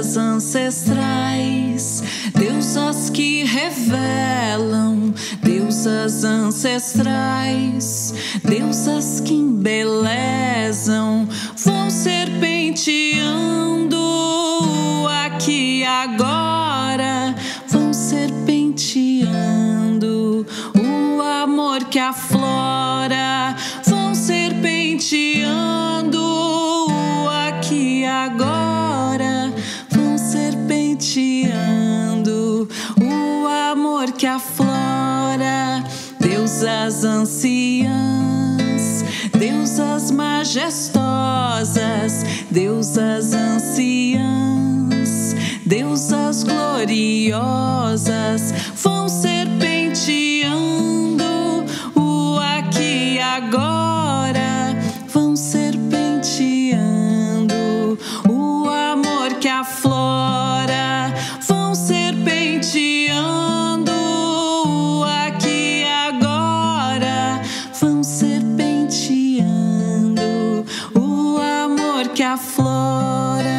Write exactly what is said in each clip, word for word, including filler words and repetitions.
deusas ancestrais, deusas que revelam, deusas ancestrais, deusas que embelezam, vão serpenteando aqui agora, vão serpenteando o amor que aflora, vão serpenteando aqui agora, vão serpenteando o amor que aflora. Deusas anciãs, deusas majestosas, deusas anciãs, deusas gloriosas, vão serpenteando o aqui e agora, vão serpenteando o amor que aflora, vão serpenteando aqui e agora, vão serpenteando o amor que aflora.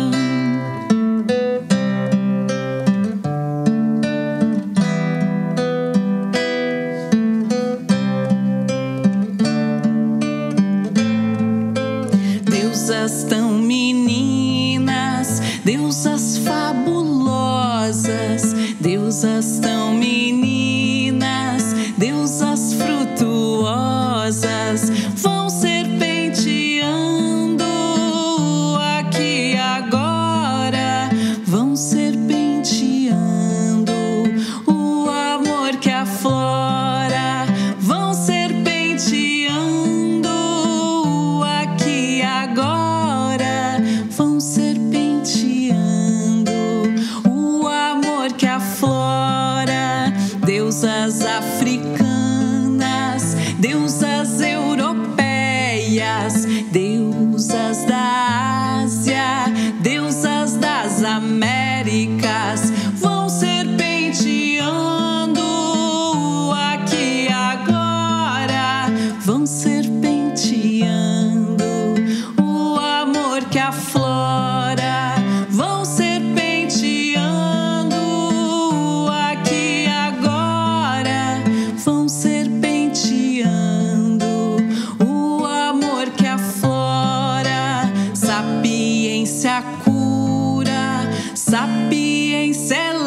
Deusas tão meninas, deusas fabulosas, deusas tão meninas, deusas frutuosas, vão serpenteando aqui e agora, vão serpenteando o amor que aflora, vão serpenteando aqui e agora, vão serpenteando o amor que aflora. Deusas africanas, deusas europeias, deusas da Ásia, deusas das Américas, vão serpenteando aqui e agora, vão serpenteando o amor que aflora, vão serpenteando aqui e agora, vão serpenteando o amor que aflora. Sapiência cura, sapiência